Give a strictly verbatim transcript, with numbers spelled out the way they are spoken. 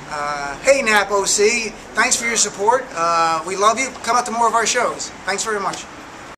Uh, hey N A A P O C, thanks for your support. Uh, we love you. Come out to more of our shows. Thanks very much.